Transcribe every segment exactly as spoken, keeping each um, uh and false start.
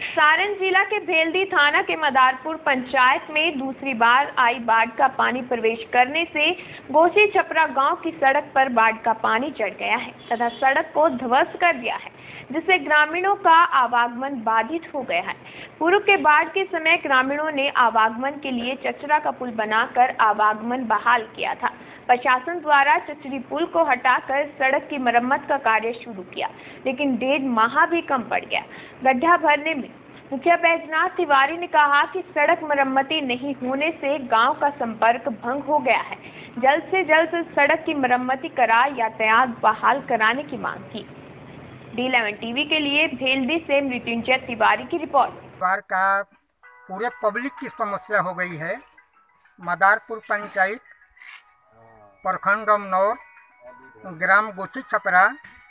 सारण जिला के भेल्दी थाना के मदारपुर पंचायत में दूसरी बार आई बाढ़ का पानी प्रवेश करने से गोसी छपरा गांव की सड़क पर बाढ़ का पानी चढ़ गया है तथा सड़क को ध्वस्त कर दिया है, जिससे ग्रामीणों का आवागमन बाधित हो गया है। पूर्व के बाढ़ के समय ग्रामीणों ने आवागमन के लिए चचरा का पुल बनाकर आवागमन बहाल किया था। प्रशासन द्वारा चचरी पुल को हटाकर सड़क की मरम्मत का कार्य शुरू किया, लेकिन डेढ़ माह भी कम पड़ गया गड्ढा भरने में। मुखिया बैजनाथ तिवारी ने कहा कि सड़क मरम्मती नहीं होने से गांव का संपर्क भंग हो गया है। जल्द से जल्द सड़क की मरम्मती करा यातायात बहाल कराने की मांग की। डी इलेवन टीवी के लिए भेल्दी से मृत्युंजय तिवारी की रिपोर्ट। बाढ़ का पूरे पब्लिक की समस्या हो गई है। मदारपुर पंचायत प्रखंड अमनौर ग्राम गोची छपरा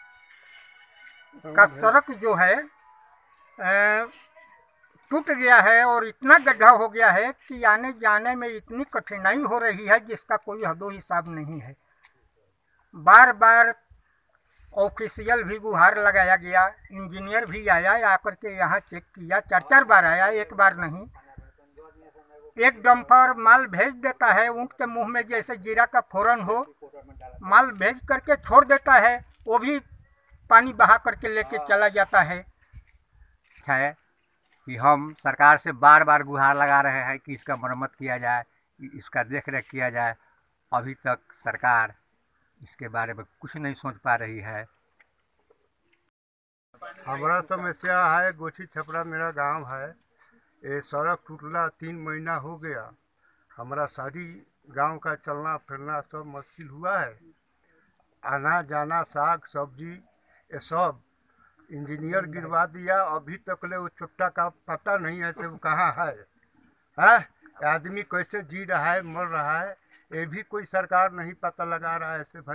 का सड़क जो है टूट गया है और इतना गड्ढा हो गया है कि आने जाने में इतनी कठिनाई हो रही है जिसका कोई हदो हिसाब नहीं है। बार बार ऑफिशियल भी गुहार लगाया गया, इंजीनियर भी आया, आकर के यहाँ चेक किया, चार चार बार आया, एक बार नहीं। एक डंपर माल भेज देता है, ऊँट के मुंह में जैसे जीरा का फोरन हो, माल भेज करके छोड़ देता है, वो भी पानी बहा करके लेके चला जाता है। है कि हम सरकार से बार बार गुहार लगा रहे हैं कि इसका मरम्मत किया जाए, इसका देख रेख किया जाए। अभी तक सरकार इसके बारे में कुछ नहीं सोच पा रही है। हमारा समस्या है, गोची छपरा मेरा गांव है। ये सड़क टूटला तीन महीना हो गया। हमारा सारी गांव का चलना फिरना सब मुश्किल हुआ है। आना जाना, साग सब्जी ये सब इंजीनियर गिरवा दिया। अभी तक ले वो चुट्टा का पता नहीं है से वो कहाँ है, है? आदमी कैसे जी रहा है, मर रहा है, ये भी कोई सरकार नहीं पता लगा रहा है ऐसे भाई।